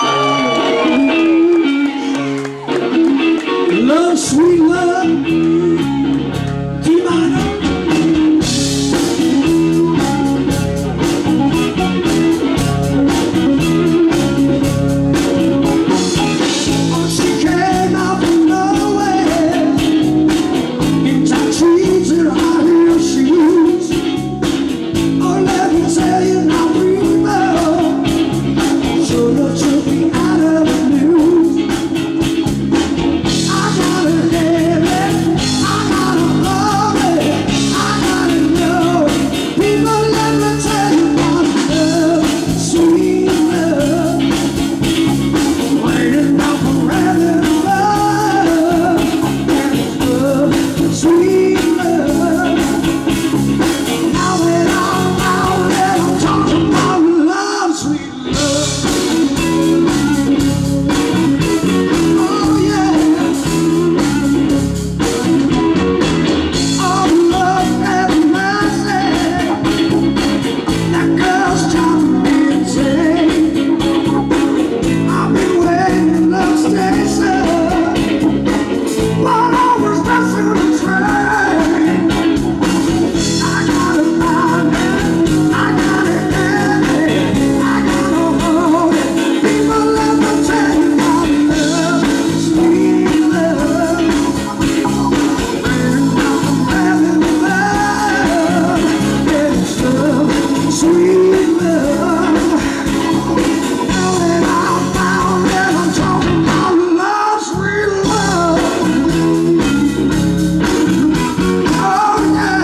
Love, sweet love, divine. She came out from nowhere in tight trees and high heel shoes. Oh, let me tell you now, we love sure enough took me out of the blues. I gotta have it, I gotta love it, I gotta know it. People, let me tell you about love, sweet love, waiting out forever love, and it's love, sweet love. Now that I'm talking about love, sweet love. Oh yeah. Oh, love and mercy. That girl's driving me insane. I've been waiting in love station, but always missing the train. I gotta find it, I gotta get it, I gotta hold it. People, let me tell you about love, sweet love. And now I'm having love, it's love, sweet love. Now that I'm found that I'm talking about love, sweet love. Oh yeah.